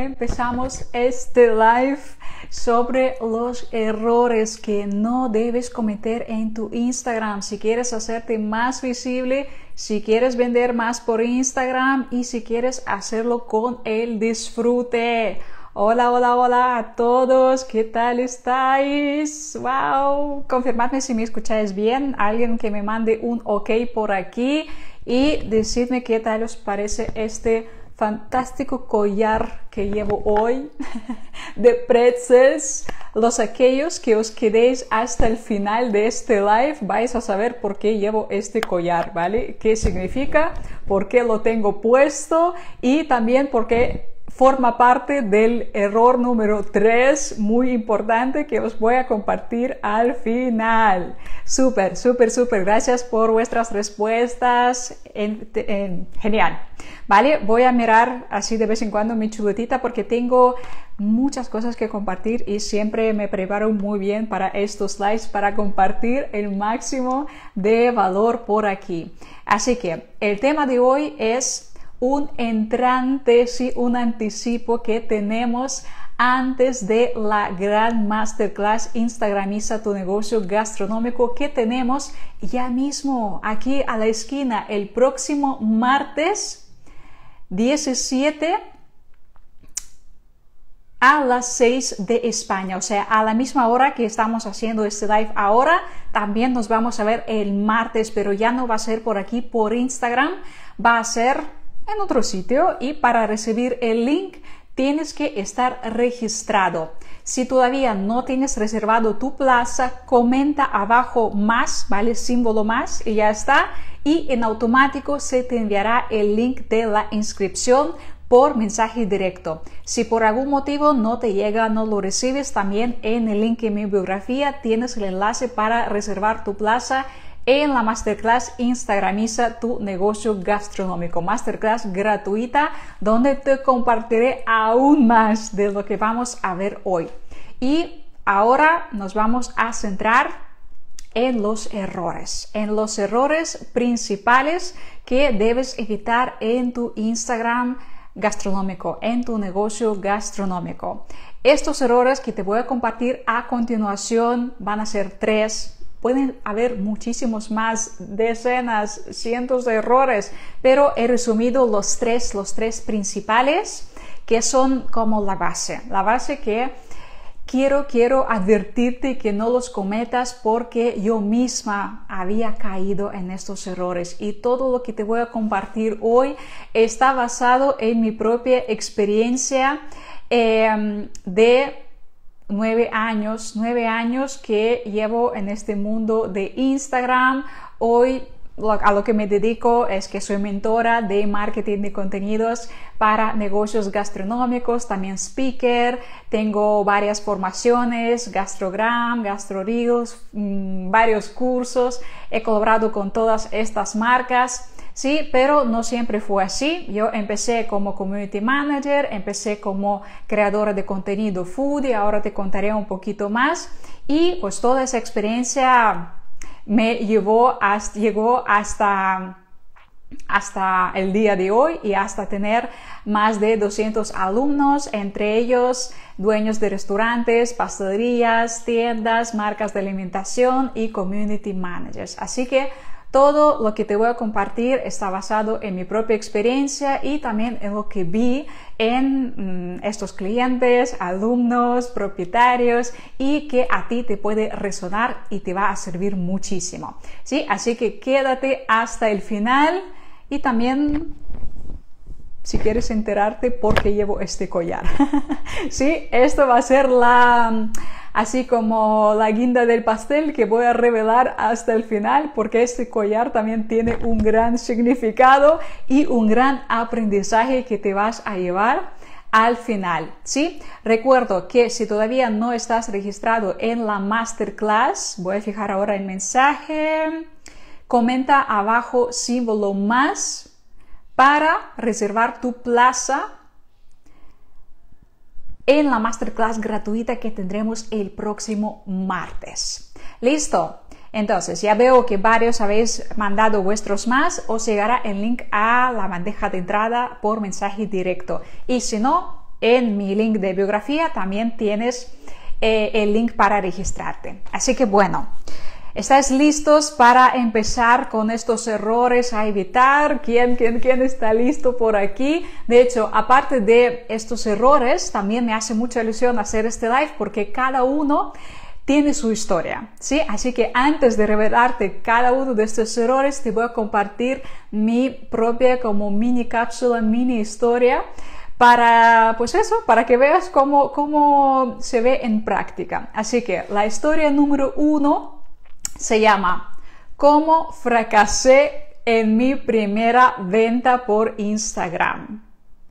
empezamos este live sobre los errores que no debes cometer en tu Instagram. Si quieres hacerte más visible, si quieres vender más por Instagram y si quieres hacerlo con el disfrute. Hola, hola, hola a todos, ¿qué tal estáis? ¡Wow! Confirmadme si me escucháis bien, alguien que me mande un ok por aquí y decidme qué tal os parece este fantástico collar que llevo hoy de pretzels. Los aquellos que os quedéis hasta el final de este live vais a saber por qué llevo este collar, ¿vale? ¿Qué significa? ¿Por qué lo tengo puesto? Y también por qué forma parte del error número 3, muy importante, que os voy a compartir al final. Súper, súper, súper. Gracias por vuestras respuestas. Genial. Vale, voy a mirar así de vez en cuando mi chuletita porque tengo muchas cosas que compartir y siempre me preparo muy bien para estos lives para compartir el máximo de valor por aquí. Así que el tema de hoy es un entrante, sí, un anticipo que tenemos antes de la gran masterclass Instagramiza tu negocio gastronómico que tenemos ya mismo aquí a la esquina el próximo martes 17 a las 6 de España, o sea, a la misma hora que estamos haciendo este live ahora, también nos vamos a ver el martes, pero ya no va a ser por aquí, por Instagram, va a ser en otro sitio y para recibir el link tienes que estar registrado. Si todavía no tienes reservado tu plaza, comenta abajo más, ¿vale? Símbolo más y ya está. Y en automático se te enviará el link de la inscripción por mensaje directo. Si por algún motivo no te llega, no lo recibes, también en el link en mi biografía tienes el enlace para reservar tu plaza en la masterclass Instagramiza tu negocio gastronómico, masterclass gratuita donde te compartiré aún más de lo que vamos a ver hoy. Y ahora nos vamos a centrar en los errores principales que debes evitar en tu Instagram gastronómico, en tu negocio gastronómico. Estos errores que te voy a compartir a continuación van a ser 3. Pueden haber muchísimos más, decenas, cientos de errores, pero he resumido los tres principales que son como la base que quiero advertirte que no los cometas porque yo misma había caído en estos errores y todo lo que te voy a compartir hoy está basado en mi propia experiencia de 9 años que llevo en este mundo de Instagram. Hoy a lo que me dedico es que soy mentora de marketing de contenidos para negocios gastronómicos, también speaker, tengo varias formaciones, Gastrogram, GastroReels, varios cursos, he colaborado con todas estas marcas. Sí, pero no siempre fue así. Yo empecé como community manager, empecé como creadora de contenido foodie, ahora te contaré un poquito más. Y pues toda esa experiencia me llegó hasta el día de hoy y hasta tener más de 200 alumnos, entre ellos dueños de restaurantes, pastelerías, tiendas, marcas de alimentación y community managers. Así que todo lo que te voy a compartir está basado en mi propia experiencia y también en lo que vi en estos clientes, alumnos, propietarios y que a ti te puede resonar y te va a servir muchísimo. ¿Sí? Así que quédate hasta el final y también si quieres enterarte por qué llevo este collar. Sí, esto va a ser así como la guinda del pastel que voy a revelar hasta el final porque este collar también tiene un gran significado y un gran aprendizaje que te vas a llevar al final, ¿sí? Recuerdo que si todavía no estás registrado en la masterclass, voy a fijar ahora el mensaje, comenta abajo símbolo más para reservar tu plaza en la masterclass gratuita que tendremos el próximo martes. ¿Listo? Entonces, ya veo que varios habéis mandado vuestros más, os llegará el link a la bandeja de entrada por mensaje directo. Y si no, en mi link de biografía también tienes el link para registrarte. Así que bueno, ¿estáis listos para empezar con estos errores a evitar? ¿Quién está listo por aquí? De hecho, aparte de estos errores, también me hace mucha ilusión hacer este live porque cada uno tiene su historia, ¿sí? Así que antes de revelarte cada uno de estos errores, te voy a compartir mi propia como mini cápsula, mini historia para, pues eso, para que veas cómo se ve en práctica. Así que la historia número 1 se llama ¿Cómo fracasé en mi primera venta por Instagram?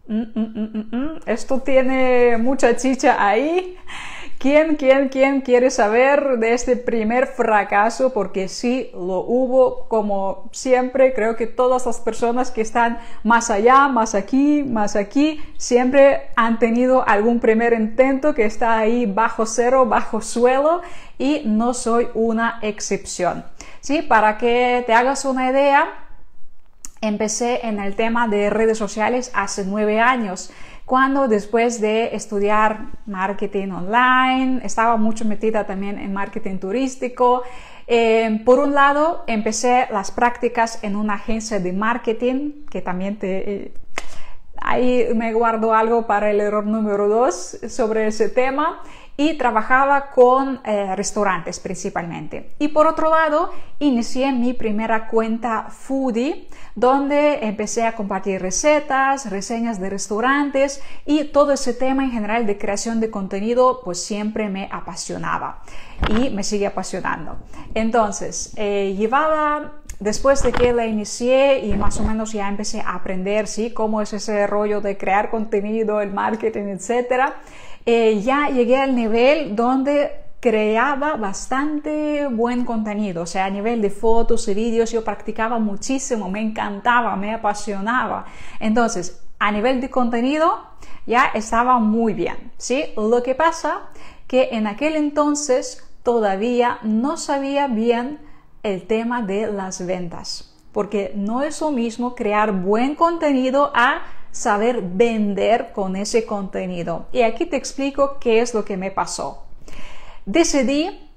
Esto tiene mucha chicha ahí. ¿Quién quiere saber de este primer fracaso? Porque sí, lo hubo, como siempre. Creo que todas las personas que están más allá, más aquí, siempre han tenido algún primer intento que está ahí bajo cero, bajo suelo, y no soy una excepción. Sí, para que te hagas una idea, empecé en el tema de redes sociales hace 9 años. Cuando después de estudiar marketing online, estaba mucho metida también en marketing turístico. Por un lado, empecé las prácticas en una agencia de marketing, que también ahí me guardo algo para el error número 2 sobre ese tema. Y trabajaba con restaurantes principalmente. Y por otro lado, inicié mi primera cuenta foodie, donde empecé a compartir recetas, reseñas de restaurantes, y todo ese tema en general de creación de contenido pues siempre me apasionaba y me sigue apasionando. Entonces, después de que la inicié y más o menos ya empecé a aprender, ¿sí?, cómo es ese rollo de crear contenido, el marketing, etcétera, ya llegué al nivel donde creaba bastante buen contenido, o sea, a nivel de fotos y vídeos yo practicaba muchísimo, me encantaba, me apasionaba. Entonces, a nivel de contenido ya estaba muy bien, ¿sí? Lo que pasa que en aquel entonces todavía no sabía bien el tema de las ventas, porque no es lo mismo crear buen contenido a saber vender con ese contenido. Y aquí te explico qué es lo que me pasó. Decidí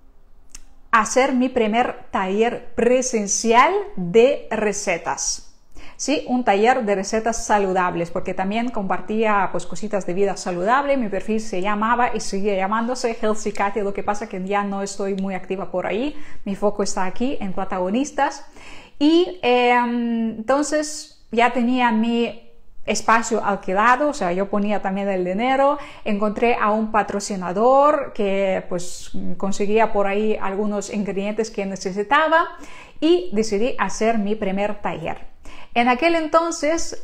hacer mi primer taller presencial de recetas. Sí, un taller de recetas saludables, porque también compartía pues cositas de vida saludable. Mi perfil se llamaba y sigue llamándose Healthy Katy, lo que pasa que ya no estoy muy activa por ahí. Mi foco está aquí en protagonistas. Y entonces ya tenía mi espacio alquilado, o sea, yo ponía también el dinero, encontré a un patrocinador que pues conseguía por ahí algunos ingredientes que necesitaba y decidí hacer mi primer taller. En aquel entonces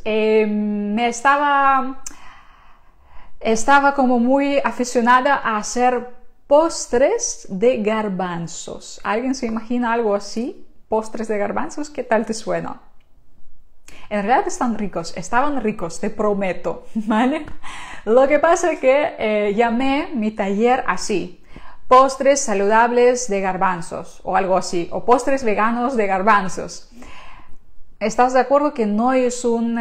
estaba como muy aficionada a hacer postres de garbanzos. ¿Alguien se imagina algo así? ¿Postres de garbanzos? ¿Qué tal te suena? En realidad estaban ricos, te prometo, ¿vale? Lo que pasa es que llamé mi taller así: postres saludables de garbanzos o algo así, o postres veganos de garbanzos. ¿Estás de acuerdo que no es un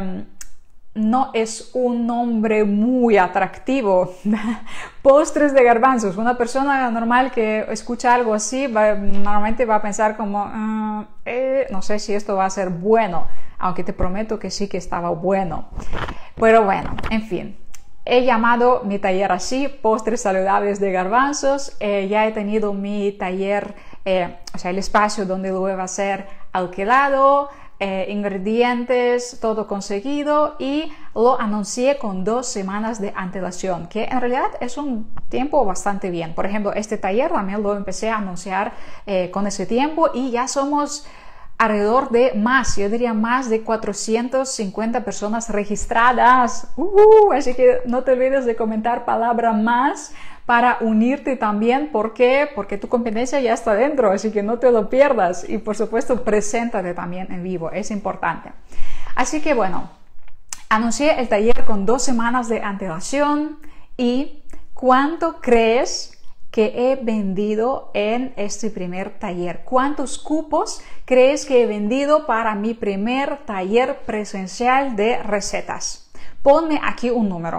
nombre muy atractivo? Postres de garbanzos. Una persona normal que escucha algo así normalmente va a pensar como no sé si esto va a ser bueno, aunque te prometo que sí que estaba bueno. Pero bueno, en fin, he llamado mi taller así: postres saludables de garbanzos. Ya he tenido mi taller, o sea, el espacio donde lo iba a ser alquilado, ingredientes, todo conseguido, y lo anuncié con 2 semanas de antelación, que en realidad es un tiempo bastante bien. Por ejemplo, este taller también lo empecé a anunciar con ese tiempo, y ya somos alrededor de yo diría más de 450 personas registradas. Así que no te olvides de comentar palabra más para unirte también. ¿Por qué? Porque tu competencia ya está dentro, así que no te lo pierdas. Y por supuesto, preséntate también en vivo, es importante. Así que bueno, anuncié el taller con 2 semanas de antelación. ¿Y cuánto crees que he vendido en este primer taller? ¿Cuántos cupos crees que he vendido para mi primer taller presencial de recetas? Ponme aquí un número.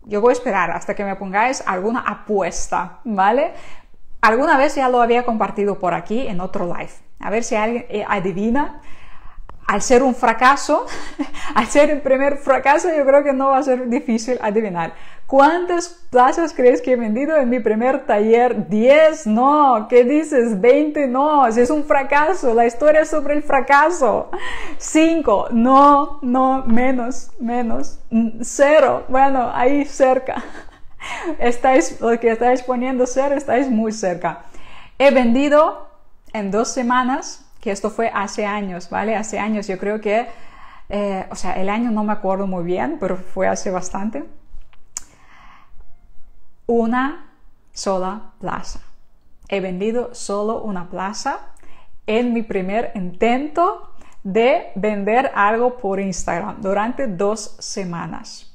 yo voy a esperar hasta que me pongáis alguna apuesta, ¿vale? Alguna vez ya lo había compartido por aquí en otro live. A ver si alguien adivina. Al ser un fracaso, al ser el primer fracaso, yo creo que no va a ser difícil adivinar. ¿Cuántas plazas crees que he vendido en mi primer taller? 10, no. ¿Qué dices? 20, no. Si es un fracaso, la historia es sobre el fracaso. 5, no, menos. 0, bueno, ahí cerca. Lo que estáis poniendo 0, estáis muy cerca. He vendido en 2 semanas, que esto fue hace años, ¿vale? Hace años, yo creo que, el año no me acuerdo muy bien, pero fue hace bastante. Una sola plaza. He vendido solo una plaza en mi primer intento de vender algo por Instagram durante 2 semanas.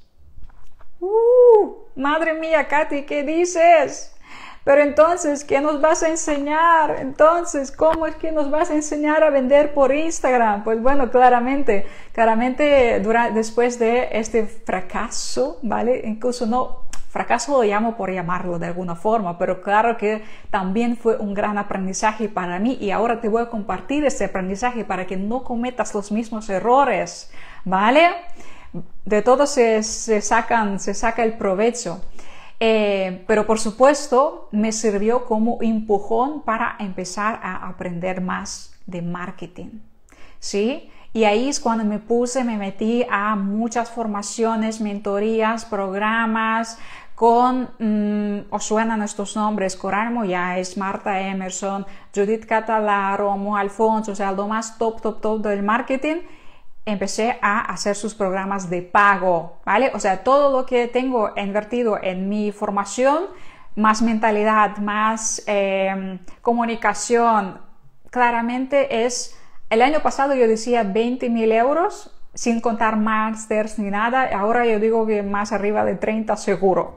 Madre mía, Katy, ¿qué dices? Pero entonces, ¿qué nos vas a enseñar? Entonces, ¿cómo es que nos vas a enseñar a vender por Instagram? Pues bueno, claramente después de este fracaso, ¿vale? Incluso no, fracaso lo llamo por llamarlo de alguna forma, pero claro que también fue un gran aprendizaje para mí y ahora te voy a compartir este aprendizaje para que no cometas los mismos errores, ¿vale? De todo se saca el provecho. Pero por supuesto me sirvió como empujón para empezar a aprender más de marketing, ¿sí? Y ahí es cuando me metí a muchas formaciones, mentorías, programas os suenan estos nombres: Coral Moyáez, Marta Emerson, Judith Catalá, Romo Alfonso, o sea, lo más top del marketing. Empecé a hacer sus programas de pago, ¿vale? O sea, todo lo que tengo invertido en mi formación, más mentalidad, más comunicación, claramente el año pasado yo decía 20.000 euros, sin contar másters ni nada, ahora yo digo que más arriba de 30 seguro.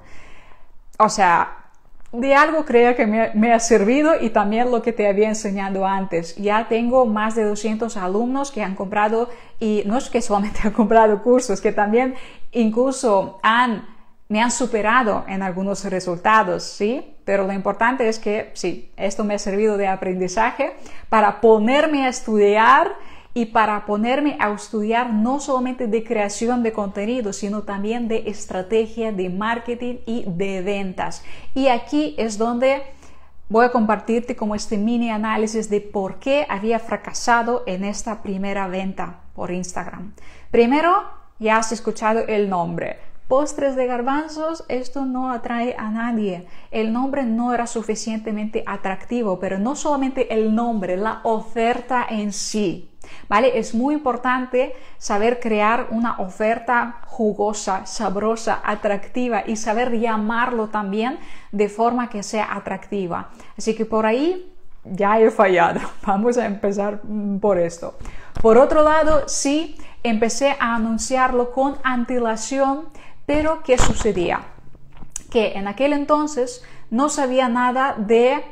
O sea, de algo creo que me ha servido y también lo que te había enseñado antes. Ya tengo más de 200 alumnos que han comprado, y no es que solamente han comprado cursos, que también incluso me han superado en algunos resultados, ¿sí? Pero lo importante es que sí, esto me ha servido de aprendizaje para ponerme a estudiar y para ponerme a estudiar no solamente de creación de contenido, sino también de estrategia de marketing y de ventas. Y aquí es donde voy a compartirte como este mini análisis de por qué había fracasado en esta primera venta por Instagram. Primero, ya has escuchado el nombre. Postres de garbanzos, esto no atrae a nadie. El nombre no era suficientemente atractivo, pero no solamente el nombre, la oferta en sí. ¿Vale? Es muy importante saber crear una oferta jugosa, sabrosa, atractiva y saber llamarlo también de forma que sea atractiva. Así que por ahí ya he fallado. Vamos a empezar por esto. Por otro lado, sí, empecé a anunciarlo con antelación, pero ¿qué sucedía? Que en aquel entonces no sabía nada de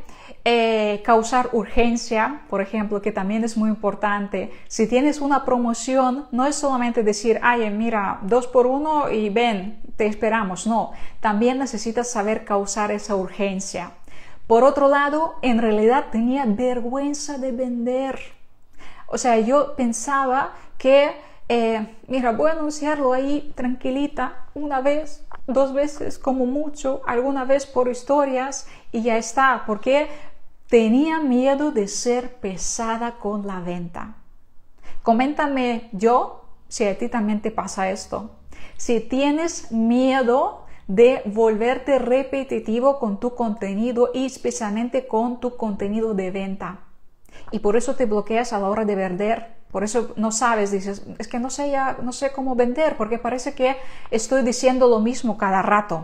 causar urgencia, por ejemplo, que también es muy importante. Si tienes una promoción, no es solamente decir, ay, mira, 2 por 1 y ven, te esperamos. No, también necesitas saber causar esa urgencia. Por otro lado, en realidad tenía vergüenza de vender. O sea, yo pensaba que, mira, voy a anunciarlo ahí tranquilita, 1 vez, 2 veces como mucho, alguna vez por historias y ya está, porque tenía miedo de ser pesada con la venta. Coméntame si a ti también te pasa esto. Si tienes miedo de volverte repetitivo con tu contenido y especialmente con tu contenido de venta. Y por eso te bloqueas a la hora de vender. Por eso no sabes, dices, es que no sé cómo vender, porque parece que estoy diciendo lo mismo cada rato.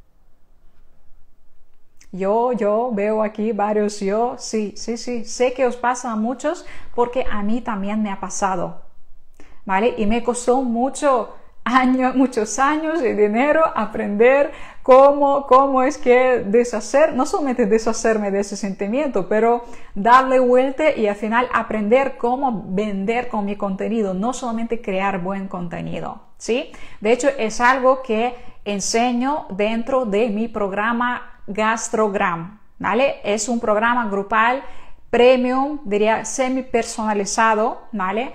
Yo veo aquí varios sí, sé que os pasa a muchos porque a mí también me ha pasado, ¿vale? Y me costó muchos años y dinero aprender cómo es que no solamente deshacerme de ese sentimiento, pero darle vuelta y al final aprender cómo vender con mi contenido, no solamente crear buen contenido, ¿sí? De hecho, es algo que enseño dentro de mi programa Gastrogram, ¿vale? Es un programa grupal premium, diría semi personalizado, ¿vale?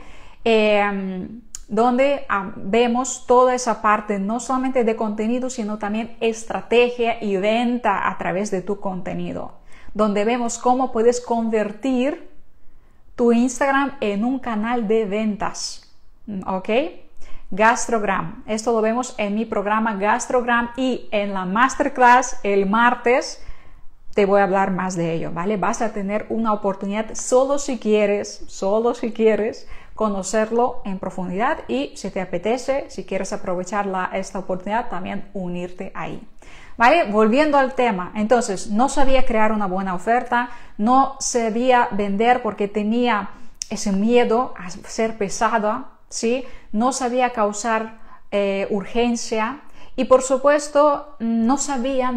Donde vemos toda esa parte, no solamente de contenido, sino también estrategia y venta a través de tu contenido, donde vemos cómo puedes convertir tu Instagram en un canal de ventas, ¿ok? Gastrogram, esto lo vemos en mi programa Gastrogram y en la Masterclass el martes te voy a hablar más de ello, ¿vale? Vas a tener una oportunidad solo si quieres conocerlo en profundidad y si te apetece, si quieres aprovechar esta oportunidad, también unirte ahí. ¿Vale? Volviendo al tema, entonces no sabía crear una buena oferta, no sabía vender porque tenía ese miedo a ser pesada, ¿sí? No sabía causar urgencia y por supuesto no sabía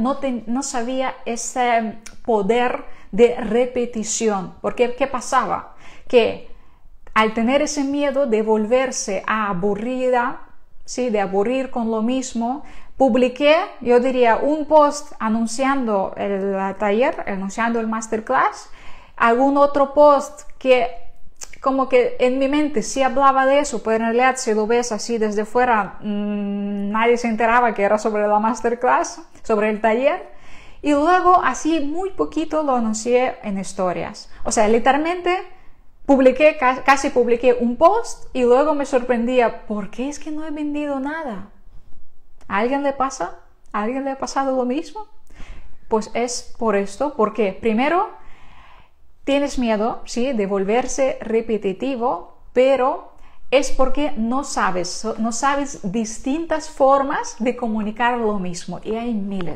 ese poder de repetición, porque ¿qué pasaba? Que al tener ese miedo de volverse a aburrida, ¿sí? De aburrir con lo mismo, publiqué, yo diría, un post anunciando el taller, anunciando el masterclass, algún otro post que como que en mi mente sí hablaba de eso, pero en realidad si lo ves así desde fuera, nadie se enteraba que era sobre la masterclass, sobre el taller. Y luego así muy poquito lo anuncié en historias. O sea, literalmente casi publiqué un post y luego me sorprendía, ¿por qué es que no he vendido nada? ¿A alguien le pasa? ¿A alguien le ha pasado lo mismo? Pues es por esto, porque primero tienes miedo, ¿sí? De volverse repetitivo, pero es porque no sabes distintas formas de comunicar lo mismo y hay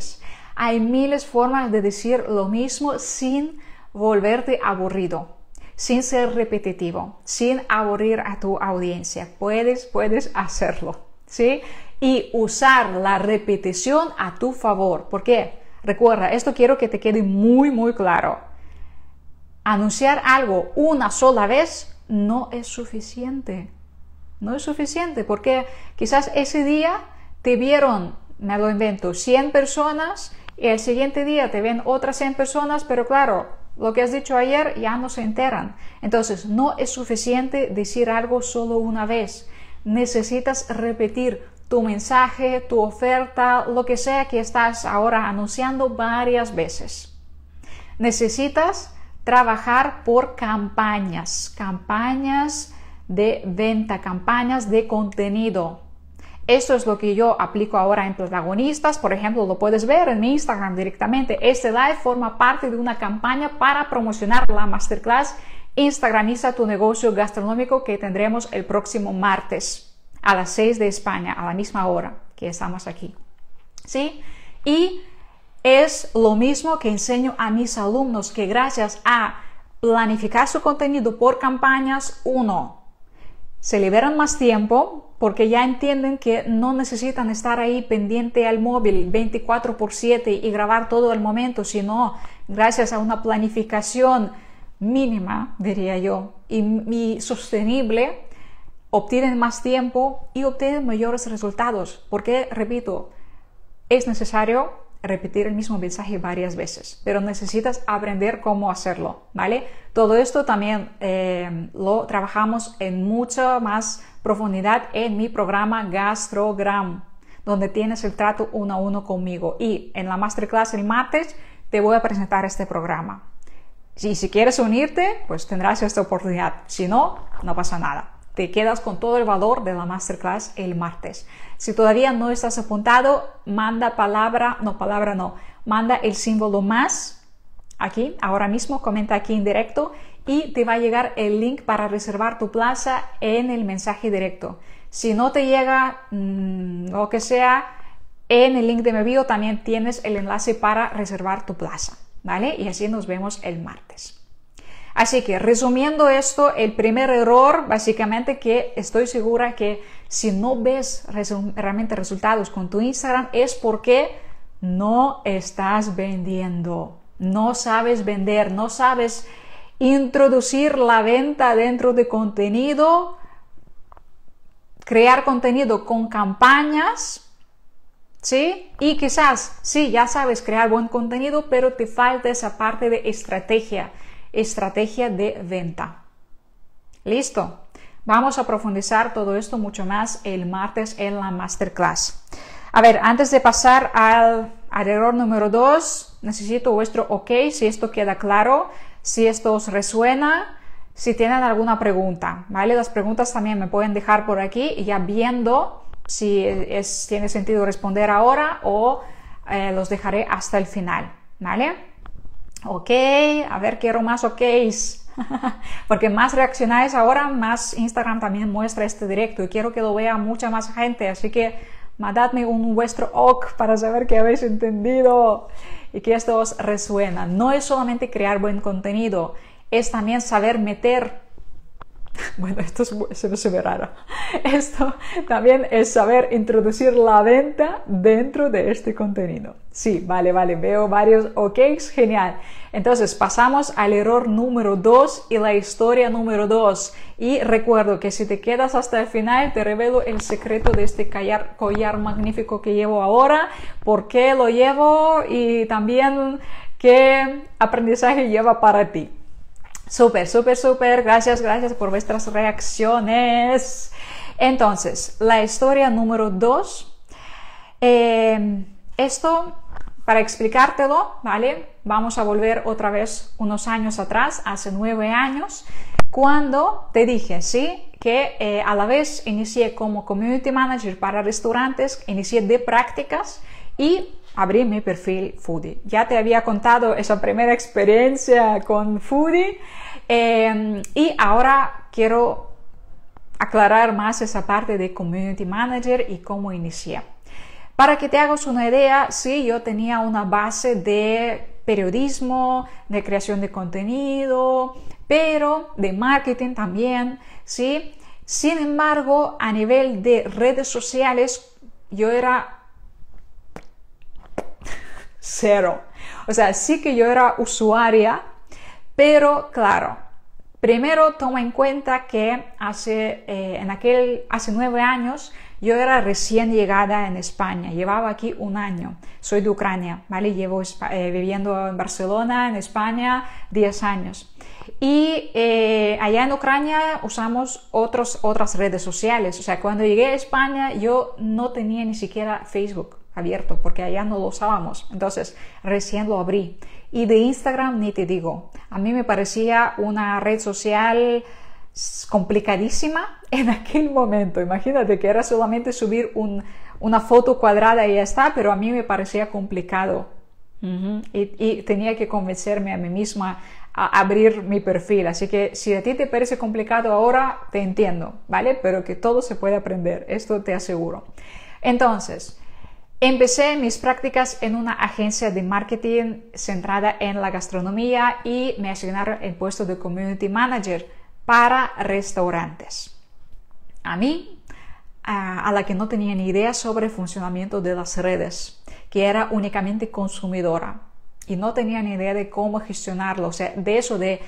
miles formas de decir lo mismo sin volverte aburrido, sin ser repetitivo, sin aburrir a tu audiencia. Puedes hacerlo, ¿sí? Y usar la repetición a tu favor. ¿Por qué? Recuerda, esto quiero que te quede muy claro. Anunciar algo una sola vez no es suficiente. No es suficiente porque quizás ese día te vieron, me lo invento, 100 personas y el siguiente día te ven otras 100 personas, pero claro, lo que has dicho ayer ya no se enteran. Entonces, no es suficiente decir algo solo una vez. Necesitas repetir tu mensaje, tu oferta, lo que sea que estás ahora anunciando varias veces. Necesitas trabajar por campañas de venta, campañas de contenido. Esto es lo que yo aplico ahora en Protagonistas. Por ejemplo, lo puedes ver en mi Instagram directamente. Este live forma parte de una campaña para promocionar la Masterclass Instagramiza tu negocio gastronómico que tendremos el próximo martes a las 6 de España, a la misma hora que estamos aquí. ¿Sí? Y es lo mismo que enseño a mis alumnos, que gracias a planificar su contenido por campañas, se liberan más tiempo porque ya entienden que no necesitan estar ahí pendiente al móvil 24/7 y grabar todo el momento, sino gracias a una planificación mínima, diría yo, y sostenible, obtienen más tiempo y obtienen mayores resultados. Porque, repito, es necesario repetir el mismo mensaje varias veces, pero necesitas aprender cómo hacerlo, ¿vale? Todo esto también lo trabajamos en mucha más profundidad en mi programa Gastrogram, donde tienes el trato 1 a 1 conmigo, y en la Masterclass el martes te voy a presentar este programa. Y si quieres unirte, pues tendrás esta oportunidad. Si no, no pasa nada. Te quedas con todo el valor de la Masterclass el martes. Si todavía no estás apuntado, manda manda el símbolo más aquí, ahora mismo, comenta aquí en directo y te va a llegar el link para reservar tu plaza en el mensaje directo. Si no te llega lo que sea, en el link de mi bio también tienes el enlace para reservar tu plaza, ¿vale? Y así nos vemos el martes. Así que, resumiendo esto, el primer error, básicamente, que estoy segura que si no ves realmente resultados con tu Instagram es porque no estás vendiendo, no sabes vender, no sabes introducir la venta dentro de contenido, crear contenido con campañas, ¿sí? Y quizás, sí, ya sabes crear buen contenido, pero te falta esa parte de estrategia de venta. ¿Listo? Vamos a profundizar todo esto mucho más el martes en la masterclass. A ver, antes de pasar al error número 2, necesito vuestro ok, si esto queda claro, si esto os resuena, si tienen alguna pregunta, ¿vale? Las preguntas también me pueden dejar por aquí y ya viendo si tiene sentido responder ahora o los dejaré hasta el final, ¿vale? Ok, a ver, quiero más ok's. Porque más reaccionáis ahora, más Instagram también muestra este directo y quiero que lo vea mucha más gente, así que mandadme un vuestro ok para saber que habéis entendido y que esto os resuena. No es solamente crear buen contenido, es también saber meter. Bueno, esto se ve raro. Esto también es saber introducir la venta dentro de este contenido. Sí, vale, veo varios ok's, genial. Entonces pasamos al error número 2 y la historia número 2. Y recuerdo que si te quedas hasta el final te revelo el secreto de este collar magnífico que llevo ahora, por qué lo llevo y también qué aprendizaje lleva para ti. Súper, gracias por vuestras reacciones. Entonces, la historia número 2. Esto, para explicártelo, ¿vale? Vamos a volver otra vez unos años atrás, hace 9 años, cuando te dije, ¿sí? Que a la vez inicié como Community Manager para restaurantes, inicié de prácticas y abrí mi perfil Foodie. Ya te había contado esa primera experiencia con Foodie y ahora quiero aclarar más esa parte de Community Manager y cómo inicié. Para que te hagas una idea, sí, yo tenía una base de periodismo, de creación de contenido, pero de marketing también, ¿sí? Sin embargo, a nivel de redes sociales, yo era cero. O sea, sí que yo era usuaria, pero claro, primero toma en cuenta que hace 9 años yo era recién llegada en España, llevaba aquí 1 año, soy de Ucrania, ¿vale? Llevo viviendo en Barcelona, en España, 10 años. Y allá en Ucrania usamos otras redes sociales, o sea, cuando llegué a España yo no tenía ni siquiera Facebook abierto, porque allá no lo usábamos, entonces recién lo abrí. Y de Instagram ni te digo, a mí me parecía una red social complicadísima en aquel momento. Imagínate que era solamente subir una foto cuadrada y ya está, pero a mí me parecía complicado. Y tenía que convencerme a mí misma a abrir mi perfil. Así que si a ti te parece complicado ahora, te entiendo, ¿vale? Pero que todo se puede aprender, esto te aseguro. Entonces, empecé mis prácticas en una agencia de marketing centrada en la gastronomía y me asignaron el puesto de Community Manager para restaurantes. A mí, a la que no tenía ni idea sobre el funcionamiento de las redes, que era únicamente consumidora y no tenía ni idea de cómo gestionarlo, o sea, de eso de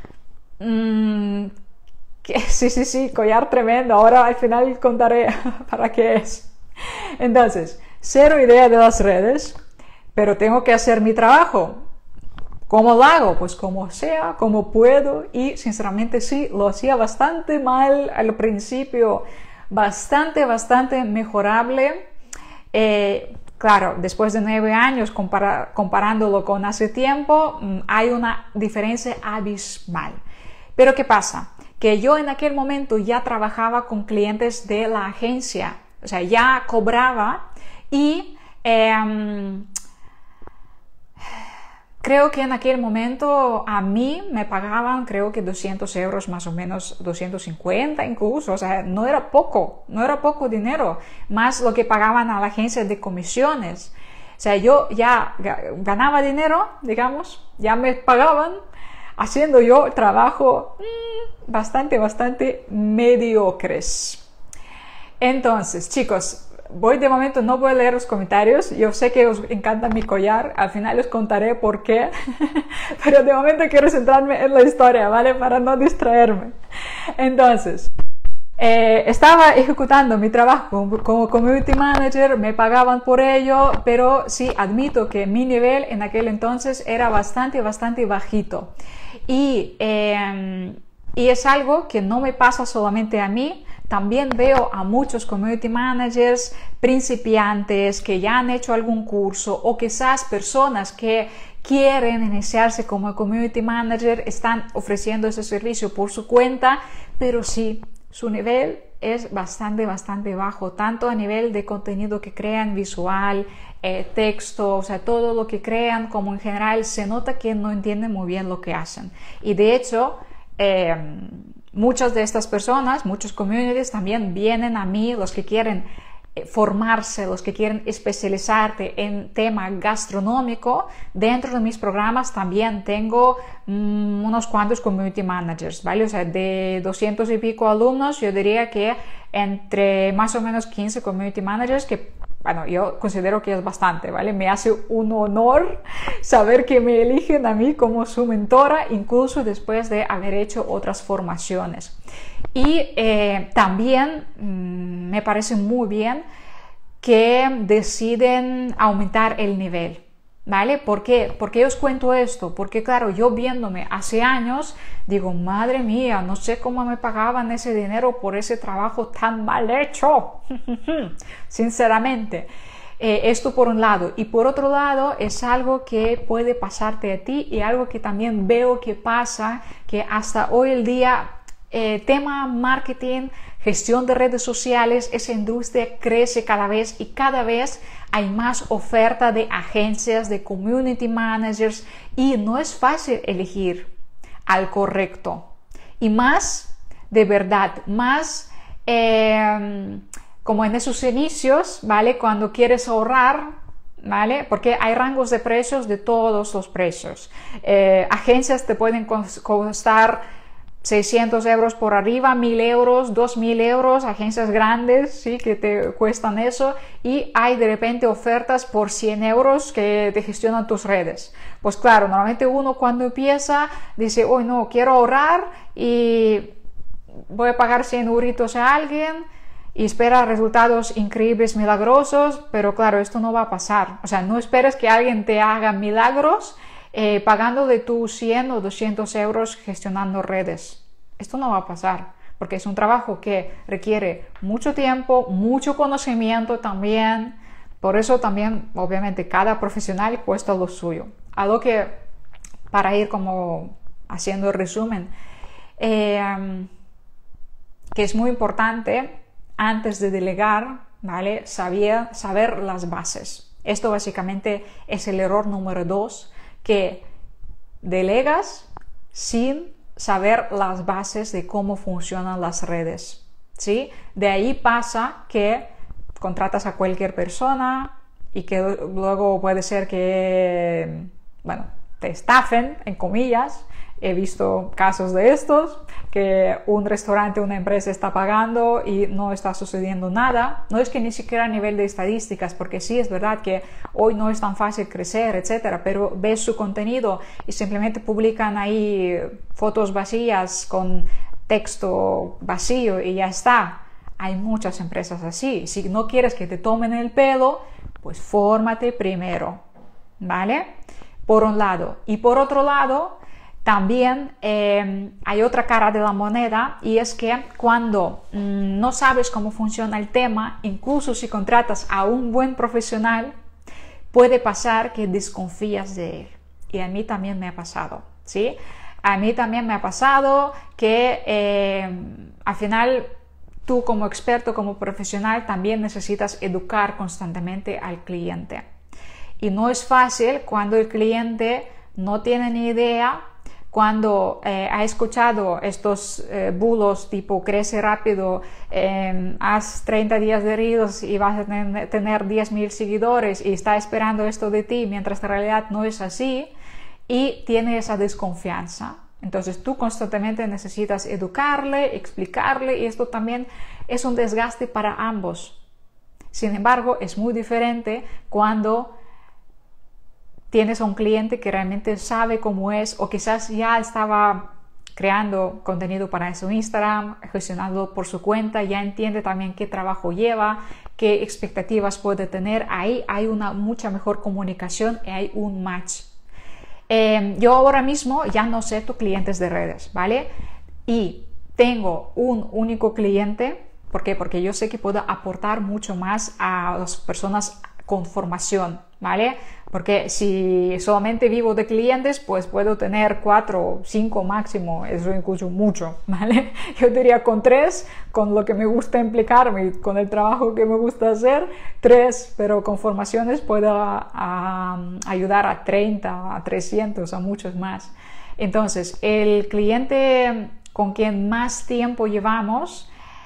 sí, collar tremendo, ahora al final contaré para qué es. Entonces, cero idea de las redes, pero tengo que hacer mi trabajo. ¿Cómo lo hago? Pues como sea, como puedo, y sinceramente sí, lo hacía bastante mal al principio, bastante mejorable. Claro, después de 9 años, comparándolo con hace tiempo, hay una diferencia abismal. Pero ¿qué pasa? Que yo en aquel momento ya trabajaba con clientes de la agencia, o sea, ya cobraba y creo que en aquel momento a mí me pagaban creo que 200 euros más o menos, 250 incluso, o sea, no era poco dinero, más lo que pagaban a la agencia de comisiones. O sea, yo ya ganaba dinero, digamos, ya me pagaban haciendo yo trabajo bastante mediocres. Entonces, chicos, de momento no voy a leer los comentarios. Yo sé que os encanta mi collar, al final os contaré por qué, pero de momento quiero centrarme en la historia, ¿vale? Para no distraerme. Entonces, estaba ejecutando mi trabajo como community manager, me pagaban por ello, pero sí admito que mi nivel en aquel entonces era bastante bajito. Y es algo que no me pasa solamente a mí, también veo a muchos community managers principiantes que ya han hecho algún curso, o quizás personas que quieren iniciarse como community manager, están ofreciendo ese servicio por su cuenta, pero sí, su nivel es bastante bajo, tanto a nivel de contenido que crean visual, texto, o sea, todo lo que crean, como en general se nota que no entienden muy bien lo que hacen. Y de hecho, muchas de estas personas, muchos communities también vienen a mí, los que quieren formarse, los que quieren especializarte en tema gastronómico. Dentro de mis programas también tengo unos cuantos community managers, ¿vale? O sea, de 200 y pico alumnos, yo diría que entre más o menos 15 community managers, que bueno, yo considero que es bastante, ¿vale? Me hace un honor saber que me eligen a mí como su mentora, incluso después de haber hecho otras formaciones. Y también me parece muy bien que deciden aumentar el nivel, ¿vale? ¿Por qué? ¿Por qué os cuento esto? Porque claro, yo viéndome hace años, digo, madre mía, no sé cómo me pagaban ese dinero por ese trabajo tan mal hecho, sinceramente. Esto por un lado. Y por otro lado, es algo que puede pasarte a ti y algo que también veo que pasa, que hasta hoy el día, tema marketing, gestión de redes sociales, esa industria crece cada vez y cada vez hay más oferta de agencias, de community managers, y no es fácil elegir al correcto. Y más, de verdad, más como en esos inicios, ¿vale? Cuando quieres ahorrar, ¿vale? Porque hay rangos de precios de todos los precios. Agencias te pueden costar 600 euros por arriba, 1000 euros, 2000 euros, agencias grandes, sí, que te cuestan eso, y hay de repente ofertas por 100 euros que te gestionan tus redes. Pues claro, normalmente uno cuando empieza dice, oh no, quiero ahorrar y voy a pagar 100 euritos a alguien y espera resultados increíbles, milagrosos, pero claro, esto no va a pasar. O sea, no esperes que alguien te haga milagros pagando de tus 100 o 200 euros gestionando redes. Esto no va a pasar, porque es un trabajo que requiere mucho tiempo, mucho conocimiento también. Por eso también, obviamente, cada profesional cuesta lo suyo. Algo que, para ir como haciendo el resumen, que es muy importante antes de delegar, ¿vale? Saber las bases. Esto básicamente es el error número 2, que delegas sin saber las bases de cómo funcionan las redes, ¿sí? De ahí pasa que contratas a cualquier persona y que luego puede ser que, bueno, te estafen, en comillas. He visto casos de estos, que un restaurante, una empresa está pagando y no está sucediendo nada. No es que ni siquiera a nivel de estadísticas, porque sí es verdad que hoy no es tan fácil crecer, etcétera, pero ves su contenido y simplemente publican ahí fotos vacías con texto vacío y ya está. Hay muchas empresas así. Si no quieres que te tomen el pelo, pues fórmate primero, ¿vale? Por un lado. Y por otro lado, también hay otra cara de la moneda, y es que cuando no sabes cómo funciona el tema, incluso si contratas a un buen profesional, puede pasar que desconfías de él. Y a mí también me ha pasado, ¿sí? A mí también me ha pasado que al final tú como experto, como profesional, también necesitas educar constantemente al cliente. Y no es fácil cuando el cliente no tiene ni idea, cuando ha escuchado estos bulos tipo crece rápido, haz 30 días de Reels y vas a tener 10.000 seguidores, y está esperando esto de ti, mientras en realidad no es así, y tiene esa desconfianza. Entonces tú constantemente necesitas educarle, explicarle, y esto también es un desgaste para ambos. Sin embargo, es muy diferente cuando tienes a un cliente que realmente sabe cómo es, o quizás ya estaba creando contenido para su Instagram, gestionando por su cuenta, ya entiende también qué trabajo lleva, qué expectativas puede tener. Ahí hay una mucha mejor comunicación y hay un match. Yo ahora mismo ya no sé tus clientes de redes, ¿vale? Y tengo un único cliente. ¿Por qué? Porque yo sé que puedo aportar mucho más a las personas con formación, ¿vale? Porque si solamente vivo de clientes, pues puedo tener 4 o 5 máximo, eso incluso mucho, ¿vale? Yo diría con 3, con lo que me gusta implicarme, con el trabajo que me gusta hacer, 3, pero con formaciones puedo ayudar a 30, a 300, a muchos más. Entonces, el cliente con quien más tiempo llevamos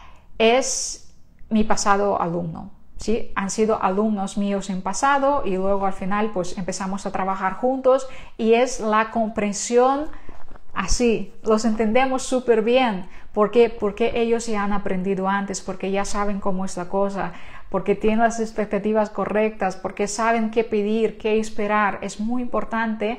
es mi pasado alumno. ¿Sí? Han sido alumnos míos en pasado y luego al final pues empezamos a trabajar juntos y es la comprensión así, los entendemos súper bien. ¿Por qué? Porque ellos ya han aprendido antes, porque ya saben cómo es la cosa, porque tienen las expectativas correctas, porque saben qué pedir, qué esperar. Es muy importante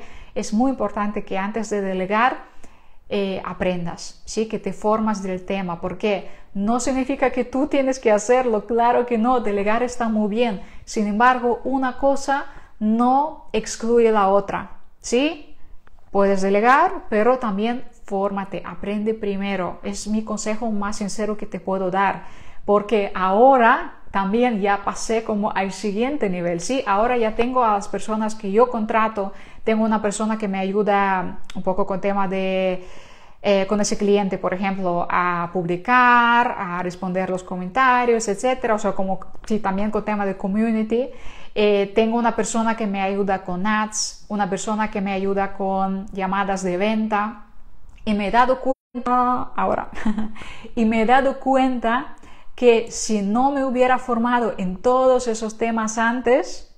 que antes de delegar aprendas, ¿sí? Que te formas del tema, porque no significa que tú tienes que hacerlo, claro que no, delegar está muy bien, sin embargo una cosa no excluye la otra, ¿sí? Puedes delegar, pero también fórmate, aprende primero, es mi consejo más sincero que te puedo dar, porque ahora también ya pasé como al siguiente nivel, ¿sí? Ahora ya tengo a las personas que yo contrato, tengo una persona que me ayuda un poco con temas de, con ese cliente, por ejemplo, a publicar, a responder los comentarios, etcétera, o sea, como sí, también con temas de community. Tengo una persona que me ayuda con ads, una persona que me ayuda con llamadas de venta, y me he dado cuenta ahora, y me he dado cuenta que si no me hubiera formado en todos esos temas antes,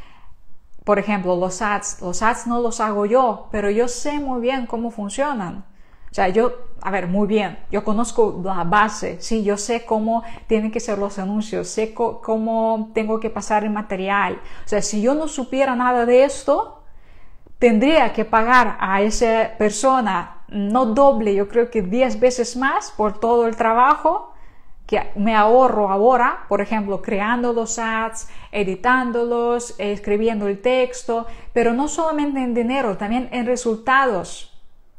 por ejemplo, los ads no los hago yo, pero yo sé muy bien cómo funcionan. O sea, muy bien, yo conozco la base, sí, yo sé cómo tienen que ser los anuncios, sé cómo tengo que pasar el material. O sea, si yo no supiera nada de esto, tendría que pagar a esa persona, no doble, yo creo que 10 veces más por todo el trabajo que me ahorro ahora, por ejemplo, creando los ads, editándolos, escribiendo el texto, pero no solamente en dinero, también en resultados.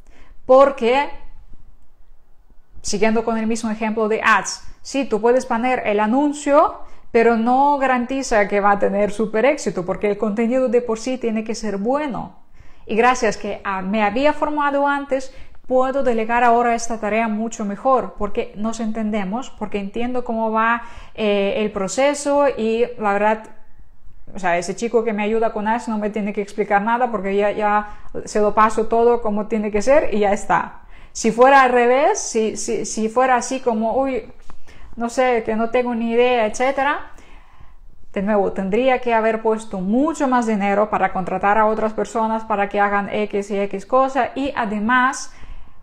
Porque, siguiendo con el mismo ejemplo de ads, sí, tú puedes poner el anuncio, pero no garantiza que va a tener súper éxito, porque el contenido de por sí tiene que ser bueno. Y gracias que me había formado antes, puedo delegar ahora esta tarea mucho mejor, porque nos entendemos, porque entiendo cómo va el proceso y la verdad, o sea, ese chico que me ayuda con ads no me tiene que explicar nada porque ya se lo paso todo como tiene que ser y ya está. Si fuera al revés, si fuera así como, uy, no sé, que no tengo ni idea, etcétera, de nuevo, tendría que haber puesto mucho más dinero para contratar a otras personas para que hagan X y X cosa y además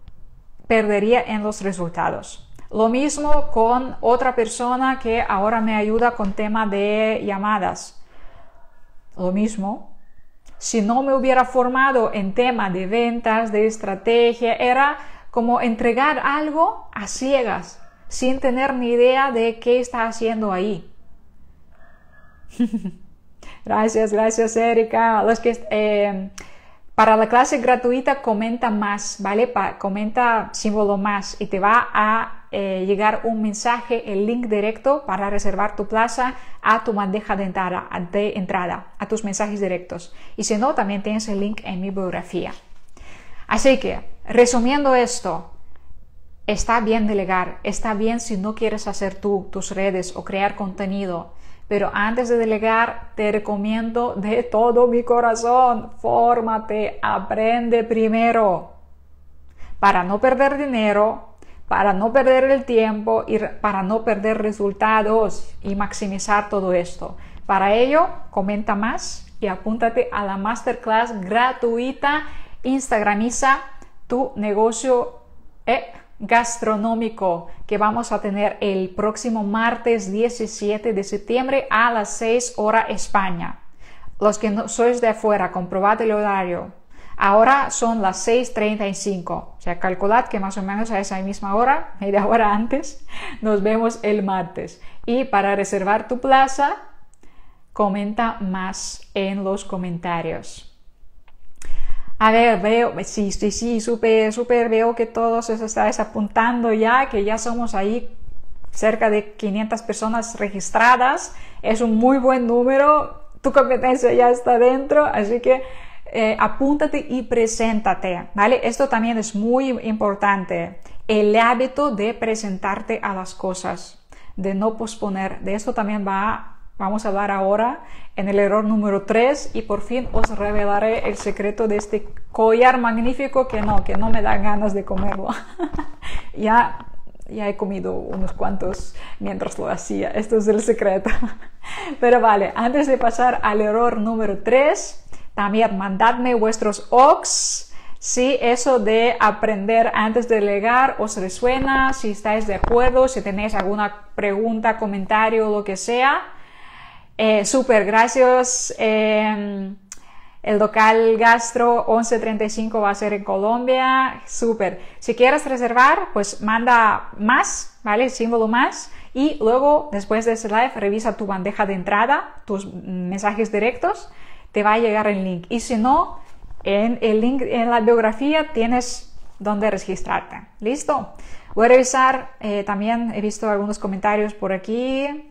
perdería en los resultados. Lo mismo con otra persona que ahora me ayuda con tema de llamadas. Lo mismo. Si no me hubiera formado en tema de ventas, de estrategia, era como entregar algo a ciegas, sin tener ni idea de qué está haciendo ahí. Gracias Erika. Para la clase gratuita comenta más, ¿vale? Comenta símbolo más y te va a llegar un mensaje, el link directo para reservar tu plaza a tu bandeja de entrada, a tus mensajes directos. Y si no, también tienes el link en mi biografía. Así que, resumiendo esto, está bien delegar, está bien si no quieres hacer tú tus redes o crear contenido. Pero antes de delegar, te recomiendo de todo mi corazón, fórmate, aprende primero. Para no perder dinero, para no perder el tiempo y para no perder resultados y maximizar todo esto. Para ello, comenta más y apúntate a la masterclass gratuita Instagramiza tu negocio gastronómico que vamos a tener el próximo martes 17 de septiembre a las 6 horas España. Los que no sois de afuera, comprobad el horario. Ahora son las 6:35, o sea, calculad que más o menos a esa misma hora, media hora antes, nos vemos el martes. Y para reservar tu plaza, comenta más en los comentarios. A ver, veo, sí, súper, veo que todos os estáis apuntando ya, que ya somos ahí cerca de 500 personas registradas. Es un muy buen número, tu competencia ya está dentro, así que apúntate y preséntate, ¿vale? Esto también es muy importante, el hábito de presentarte a las cosas, de no posponer. De esto también vamos a hablar ahora en el error número 3 y por fin os revelaré el secreto de este collar magnífico que no me da ganas de comerlo. Ya he comido unos cuantos mientras lo hacía, esto es el secreto. Pero vale, antes de pasar al error número 3, también mandadme vuestros OCs, si eso de aprender antes de delegar os resuena, si estáis de acuerdo, si tenéis alguna pregunta, comentario, lo que sea. Súper, gracias. El local Gastro 1135 va a ser en Colombia. Súper. Si quieres reservar, pues manda más, ¿vale? Símbolo más. Y luego, después de ese live, revisa tu bandeja de entrada, tus mensajes directos. Te va a llegar el link. Y si no, en el link en la biografía tienes donde registrarte. ¿Listo? Voy a revisar. También he visto algunos comentarios por aquí.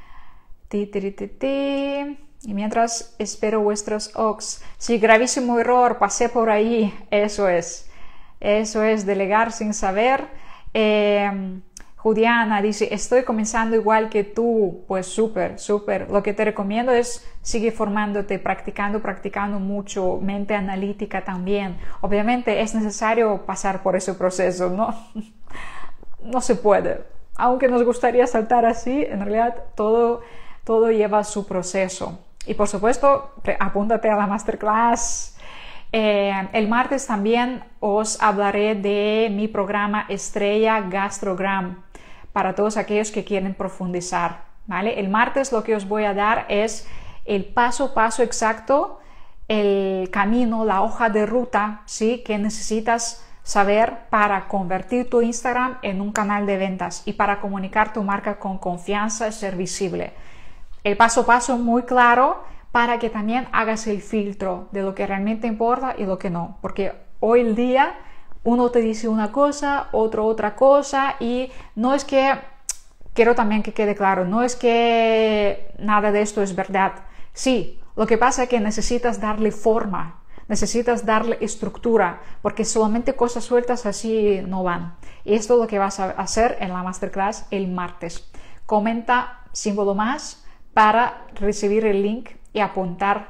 Y mientras espero vuestros OCs. Sí, gravísimo error, pasé por ahí. Eso es delegar sin saber. Juliana dice, estoy comenzando igual que tú. Pues súper. Lo que te recomiendo es seguir formándote, practicando mucho, mente analítica también. Obviamente es necesario pasar por ese proceso, ¿no? No se puede. Aunque nos gustaría saltar así, en realidad todo lleva su proceso. Y por supuesto, apúntate a la masterclass. El martes también os hablaré de mi programa Estrella Gastrogram para todos aquellos que quieren profundizar, ¿vale? El martes lo que os voy a dar es el paso a paso exacto, el camino, la hoja de ruta, ¿sí? Que necesitas saber para convertir tu Instagram en un canal de ventas y para comunicar tu marca con confianza y ser visible. El paso a paso muy claro para que también hagas el filtro de lo que realmente importa y lo que no. Porque hoy en día uno te dice una cosa, otro otra cosa y no es que, quiero también que quede claro, no es que nada de esto es verdad. Sí, lo que pasa es que necesitas darle forma, necesitas darle estructura, porque solamente cosas sueltas así no van. Y esto es lo que vas a hacer en la masterclass el martes. Comenta símbolo más para recibir el link y apuntarte.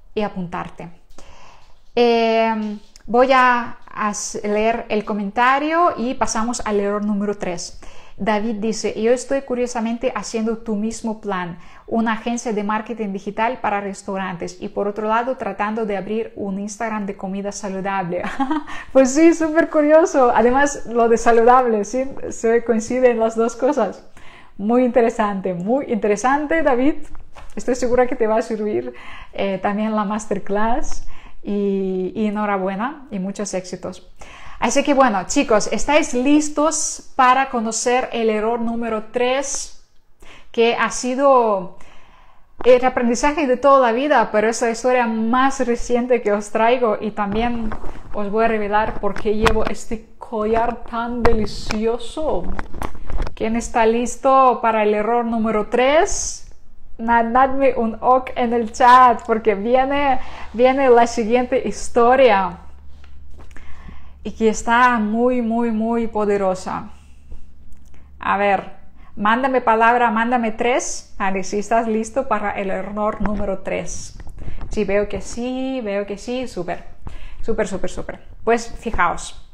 Voy a leer el comentario y pasamos al error número 3. David dice, yo estoy curiosamente haciendo tu mismo plan, una agencia de marketing digital para restaurantes y por otro lado tratando de abrir un Instagram de comida saludable. Pues sí, súper curioso. Además, lo de saludable, sí, se coinciden las dos cosas. Muy interesante, David. Estoy segura que te va a servir también la masterclass y enhorabuena y muchos éxitos. Así que bueno, chicos, ¿estáis listos para conocer el error número 3? Que ha sido el aprendizaje de toda la vida, pero es la historia más reciente que os traigo y también os voy a revelar por qué llevo este collar tan delicioso. ¿Quién está listo para el error número 3? Dadme un OK en el chat porque viene la siguiente historia y que está muy poderosa. A ver, mándame palabra, mándame 3. Vale, si estás listo para el error número 3. Sí, veo que sí, súper. Pues fijaos.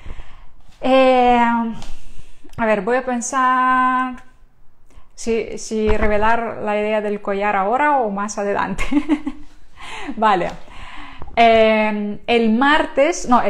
A ver, voy a pensar si revelar la idea del collar ahora o más adelante. Vale. El martes no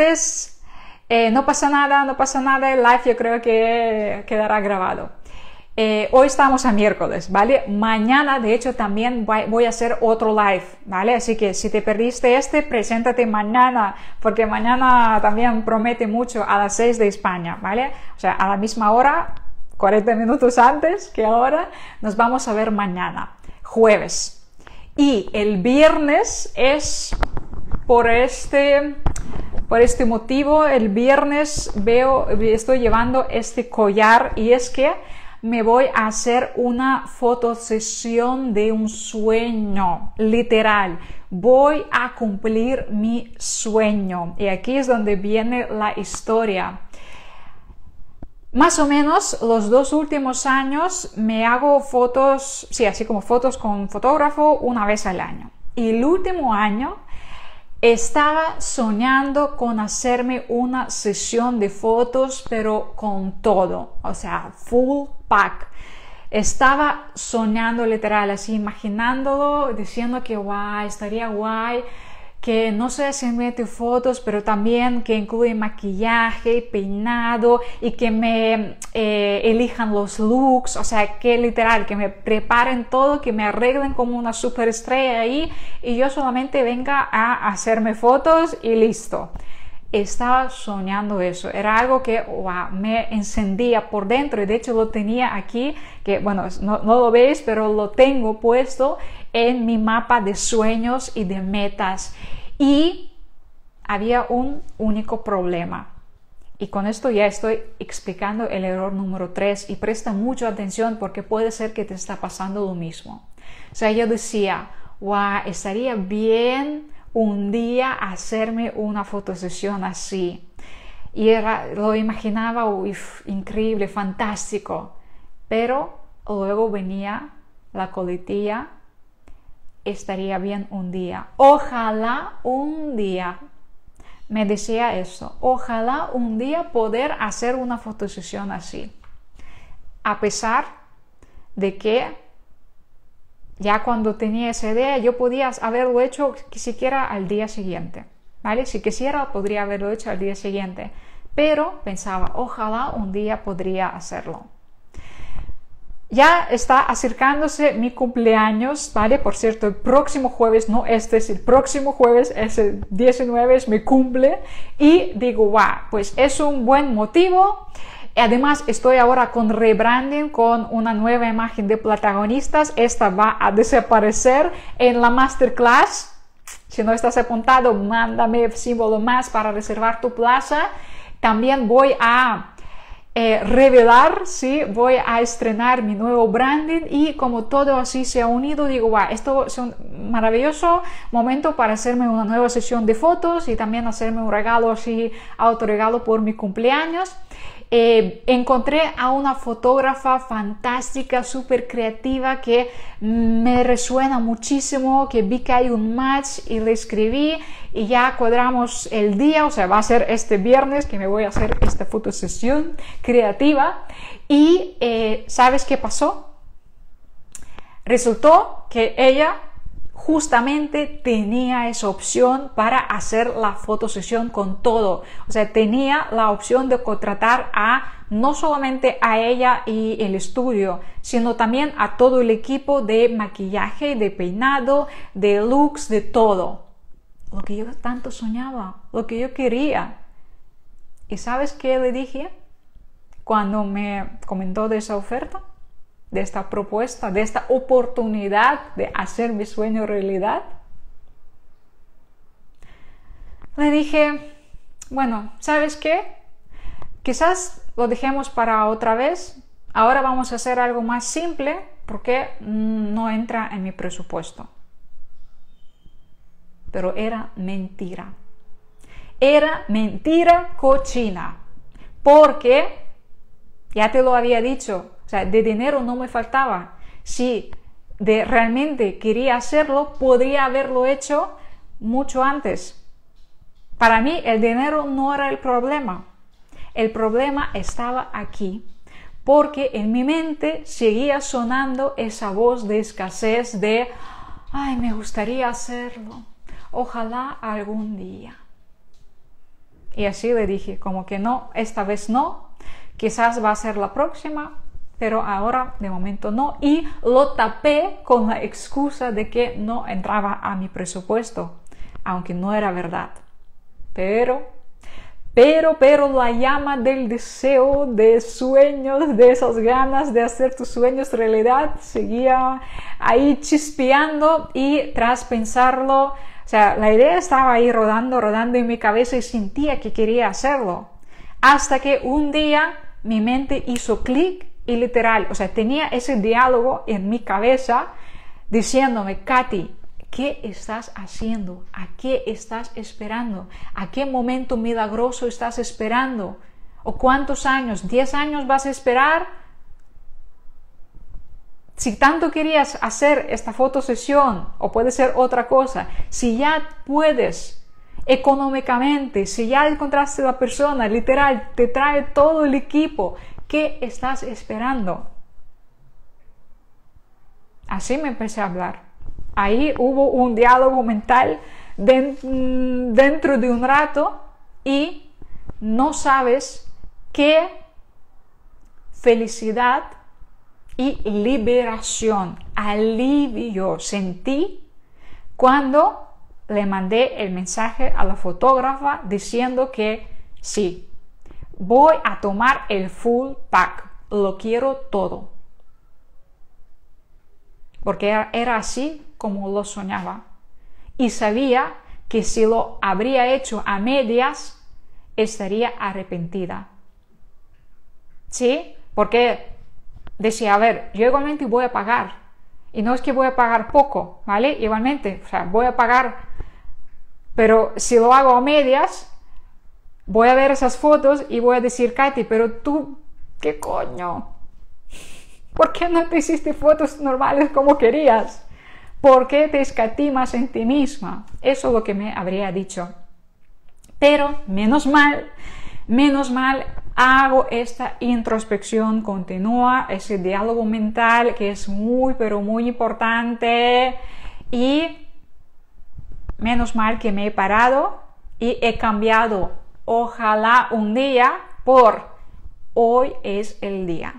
pasa nada, el live yo creo que quedará grabado. Hoy estamos a miércoles, ¿vale? Mañana, de hecho, también voy a hacer otro live, ¿vale? Así que si te perdiste preséntate mañana, porque mañana también promete mucho a las 6 de España, ¿vale? O sea, a la misma hora, 40 minutos antes que ahora, nos vamos a ver mañana, jueves. Y el viernes es por este motivo, el viernes estoy llevando este collar y es que me voy a hacer una fotosesión de un sueño, literal. Voy a cumplir mi sueño. Y aquí es donde viene la historia. Más o menos los 2 últimos años me hago fotos, sí, así como fotos con fotógrafo una vez al año. Y el último año estaba soñando con hacerme una sesión de fotos, pero con todo, o sea, full pack. Estaba soñando literal, así imaginándolo, diciendo que guay, estaría guay, que no sé si mete fotos, pero también que incluye maquillaje, peinado y que me elijan los looks, o sea, que literal, que me preparen todo, que me arreglen como una superestrella ahí y yo solamente venga a hacerme fotos y listo. Estaba soñando eso, era algo que wow, me encendía por dentro y de hecho lo tenía aquí, que bueno, no lo veis, pero lo tengo puesto en mi mapa de sueños y de metas. Y había un único problema. Y con esto ya estoy explicando el error número 3 y presta mucha atención porque puede ser que te está pasando lo mismo. O sea, yo decía, wow, estaría bien un día hacerme una fotosesión así. Y lo imaginaba, uf, increíble, fantástico. Pero luego venía la coletilla, estaría bien un día. Ojalá un día, me decía eso, ojalá un día poder hacer una fotosesión así. A pesar de que ya cuando tenía esa idea, yo podía haberlo hecho siquiera al día siguiente, ¿vale? Si quisiera, podría haberlo hecho al día siguiente. Pero pensaba, ojalá un día podría hacerlo. Ya está acercándose mi cumpleaños, ¿vale? Por cierto, el próximo jueves, no este es el próximo jueves, es el 19, es mi cumple. Y digo, wow, pues es un buen motivo. Además, estoy ahora con rebranding, con una nueva imagen de protagonistas. Esta va a desaparecer en la masterclass. Si no estás apuntado, mándame símbolo más para reservar tu plaza. También voy a revelar, ¿sí? Voy a estrenar mi nuevo branding y como todo así se ha unido, digo, wow, esto es un maravilloso momento para hacerme una nueva sesión de fotos y también hacerme un regalo así, autorregalo por mi cumpleaños. Encontré a una fotógrafa fantástica, súper creativa que me resuena muchísimo, que vi que hay un match y le escribí y ya cuadramos el día, o sea, va a ser este viernes que me voy a hacer esta fotosesión creativa y ¿sabes qué pasó? Resultó que ella justamente tenía esa opción para hacer la fotosesión con todo. O sea, tenía la opción de contratar no solamente a ella y el estudio, sino también a todo el equipo de maquillaje, de peinado, de looks, de todo. Lo que yo tanto soñaba, lo que yo quería. ¿Y sabes qué le dije cuando me comentó de esa oferta? De esta propuesta, de esta oportunidad de hacer mi sueño realidad. Le dije, bueno, ¿sabes qué? Quizás lo dejemos para otra vez. Ahora vamos a hacer algo más simple porque no entra en mi presupuesto. Pero era mentira. Era mentira cochina. Porque, ya te lo había dicho, o sea, de dinero no me faltaba. Si realmente quería hacerlo, podría haberlo hecho mucho antes. Para mí el dinero no era el problema. El problema estaba aquí. Porque en mi mente seguía sonando esa voz de escasez de, ay, me gustaría hacerlo. Ojalá algún día. Y así le dije, como que no, esta vez no. Quizás va a ser la próxima, pero ahora de momento no, y lo tapé con la excusa de que no entraba a mi presupuesto, aunque no era verdad. Pero la llama del deseo, de sueños, de esas ganas de hacer tus sueños realidad seguía ahí chispeando, y tras pensarlo, o sea, la idea estaba ahí rodando en mi cabeza y sentía que quería hacerlo. Hasta que un día mi mente hizo clic y literal, o sea, tenía ese diálogo en mi cabeza diciéndome: Katy, ¿qué estás haciendo? ¿A qué estás esperando? ¿A qué momento milagroso estás esperando? ¿O cuántos años? ¿10 años vas a esperar? Si tanto querías hacer esta fotosesión, o puede ser otra cosa, si ya puedes económicamente, si ya encontraste la persona, literal, te trae todo el equipo, ¿qué estás esperando? Así me empecé a hablar. Ahí hubo un diálogo mental dentro de un rato, y no sabes qué felicidad y liberación, alivio sentí cuando le mandé el mensaje a la fotógrafa diciendo que sí, voy a tomar el full pack, lo quiero todo. Porque era así como lo soñaba. Y sabía que si lo habría hecho a medias, estaría arrepentida. ¿Sí? Porque decía, a ver, yo igualmente voy a pagar. Y no es que voy a pagar poco, ¿vale? Igualmente, o sea, voy a pagar. Pero si lo hago a medias, voy a ver esas fotos y voy a decir: Katy, pero tú, ¿qué coño? ¿Por qué no te hiciste fotos normales como querías? ¿Por qué te escatimas en ti misma? Eso es lo que me habría dicho. Pero menos mal, hago esta introspección continua, ese diálogo mental que es muy, pero muy importante. Y menos mal que me he parado y he cambiado ojalá un día por hoy es el día.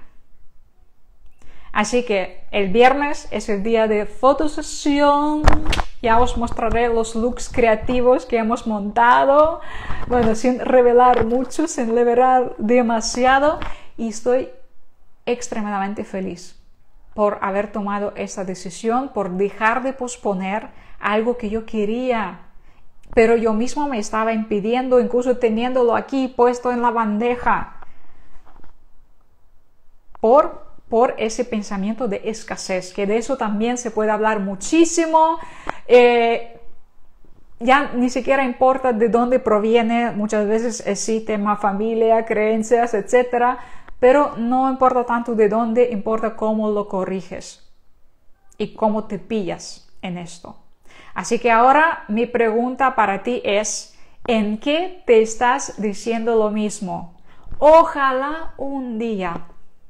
Así que el viernes es el día de fotosesión. Ya os mostraré los looks creativos que hemos montado. Bueno, sin revelar mucho, sin revelar demasiado. Y estoy extremadamente feliz por haber tomado esta decisión, por dejar de posponer algo que yo quería. Pero yo mismo me estaba impidiendo, incluso teniéndolo aquí puesto en la bandeja. Por ese pensamiento de escasez, que de eso también se puede hablar muchísimo. Ya ni siquiera importa de dónde proviene, muchas veces es sí tema familia, creencias, etc. Pero no importa tanto de dónde, importa cómo lo corriges y cómo te pillas en esto. Así que ahora mi pregunta para ti es: ¿en qué te estás diciendo lo mismo? Ojalá un día,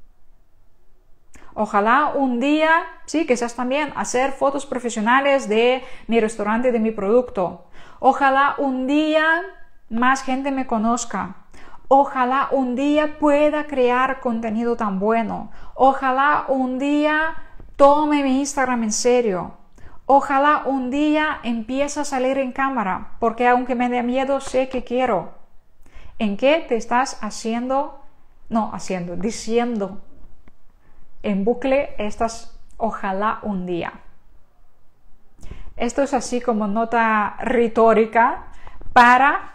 sí, quizás también hacer fotos profesionales de mi restaurante, de mi producto. Ojalá un día más gente me conozca. Ojalá un día pueda crear contenido tan bueno. Ojalá un día tome mi Instagram en serio. Ojalá un día empiece a salir en cámara, porque aunque me dé miedo, sé que quiero. ¿En qué te estás diciendo en bucle estas ojalá un día? Esto es así como nota retórica para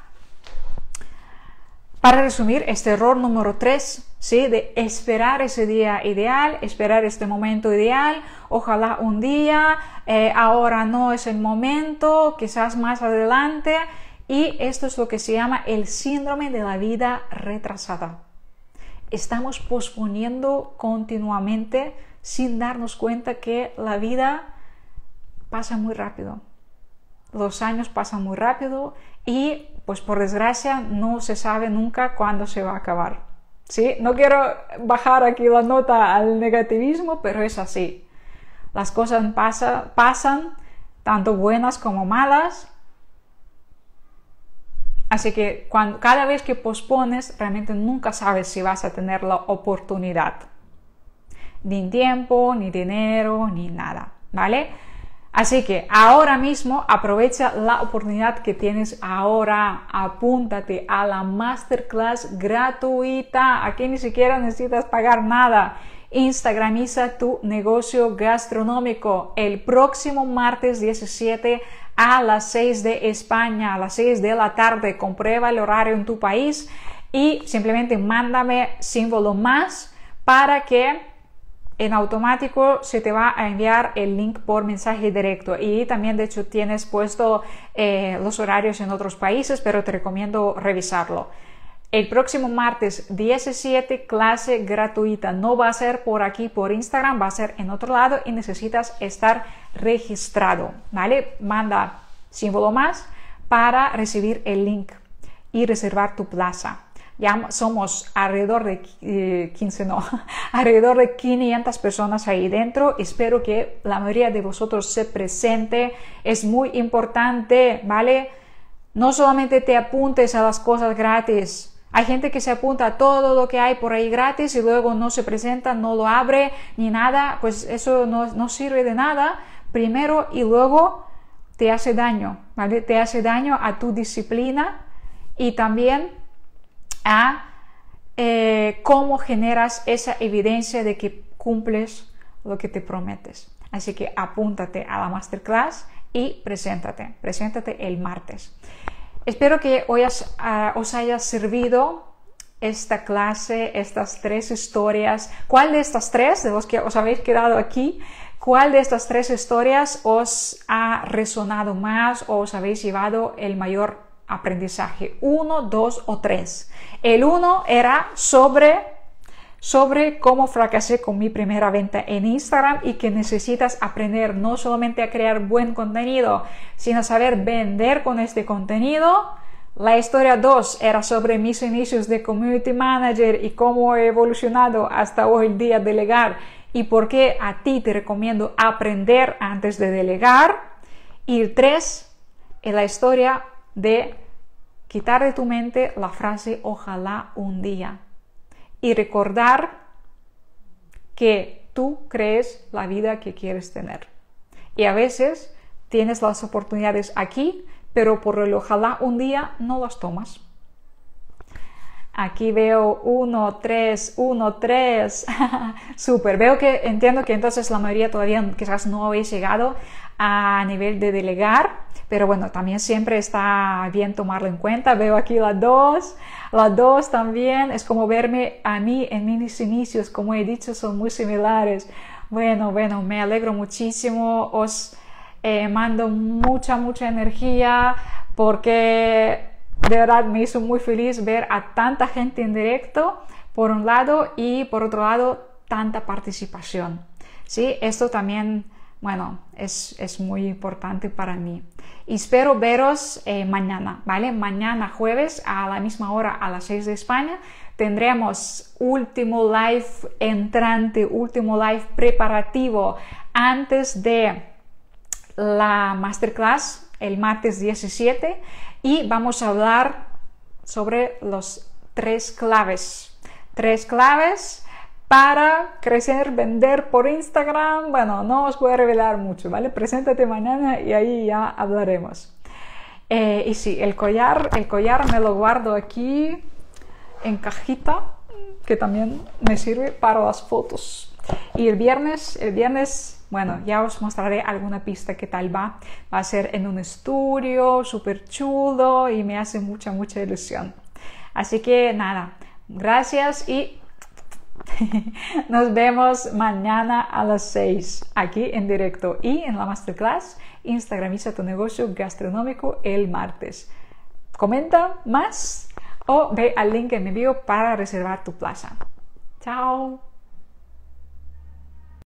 resumir este error número 3, ¿sí? De esperar ese día ideal, esperar este momento ideal, ojalá un día, ahora no es el momento, quizás más adelante. Y esto es lo que se llama el síndrome de la vida retrasada. Estamos posponiendo continuamente sin darnos cuenta que la vida pasa muy rápido. Los años pasan muy rápido y, pues por desgracia, no se sabe nunca cuándo se va a acabar. ¿Sí? No quiero bajar aquí la nota al negativismo, pero es así. Las cosas pasan, tanto buenas como malas. Así que cada vez que pospones, realmente nunca sabes si vas a tener la oportunidad. ni tiempo, ni dinero, ni nada, ¿vale? Así que ahora mismo aprovecha la oportunidad que tienes ahora, apúntate a la masterclass gratuita, aquí ni siquiera necesitas pagar nada. Instagramiza tu negocio gastronómico el próximo martes 17 a las 6 de España, a las 6 de la tarde. Comprueba el horario en tu país y simplemente mándame símbolo más para que en automático se te va a enviar el link por mensaje directo. Y también de hecho tienes puesto los horarios en otros países, pero te recomiendo revisarlo. El próximo martes 17, clase gratuita. No va a ser por aquí, por Instagram, va a ser en otro lado y necesitas estar registrado, ¿vale? Manda símbolo más para recibir el link y reservar tu plaza. Ya somos alrededor de alrededor de 500 personas ahí dentro. Espero que la mayoría de vosotros se presente. Es muy importante, ¿vale? No solamente te apuntes a las cosas gratis. Hay gente que se apunta a todo lo que hay por ahí gratis y luego no se presenta, no lo abre ni nada. Pues eso no sirve de nada. Primero y luego te hace daño, ¿vale? Te hace daño a tu disciplina y también a cómo generas esa evidencia de que cumples lo que te prometes. Así que apúntate a la masterclass y preséntate el martes. Espero que hoy os haya servido esta clase, estas 3 historias. ¿Cuál de estas 3, de los que os habéis quedado aquí, cuál de estas 3 historias os ha resonado más o os habéis llevado el mayor aprendizaje? 1, 2 o 3. El 1 era sobre cómo fracasé con mi primera venta en Instagram y que necesitas aprender no solamente a crear buen contenido, sino saber vender con este contenido. La historia 2 era sobre mis inicios de community manager y cómo he evolucionado hasta hoy en día delegar y por qué a ti te recomiendo aprender antes de delegar. Y el 3 es la historia de quitar de tu mente la frase ojalá un día y recordar que tú crees la vida que quieres tener. Y a veces tienes las oportunidades aquí, pero por el ojalá un día no las tomas. Aquí veo 1, 3, 1, 3. Súper. Entiendo que entonces la mayoría todavía quizás no habéis llegado a nivel de delegar, pero bueno, también siempre está bien tomarlo en cuenta. Veo aquí la 2. La 2 también es como verme a mí en mis inicios, como he dicho, son muy similares. Bueno, me alegro muchísimo. Os mando mucha energía porque de verdad me hizo muy feliz ver a tanta gente en directo, por un lado, y por otro lado, tanta participación. ¿Sí? Esto también, bueno, es muy importante para mí. Y espero veros mañana, ¿vale? Mañana jueves a la misma hora, a las 6 de España, tendremos último live entrante, último live preparativo antes de la masterclass el martes 17 y vamos a hablar sobre los 3 claves. 3 claves para crecer, vender por Instagram. Bueno, no os voy a revelar mucho, ¿vale? Preséntate mañana y ahí ya hablaremos. Y sí, el collar me lo guardo aquí en cajita, que también me sirve para las fotos. Y el viernes, bueno, ya os mostraré alguna pista qué tal va. Va a ser en un estudio súper chulo y me hace mucha ilusión. Así que nada, gracias y nos vemos mañana a las 6 aquí en directo y en la masterclass Instagramiza tu negocio gastronómico el martes. Comenta más o ve al link en mi bio para reservar tu plaza. Chao.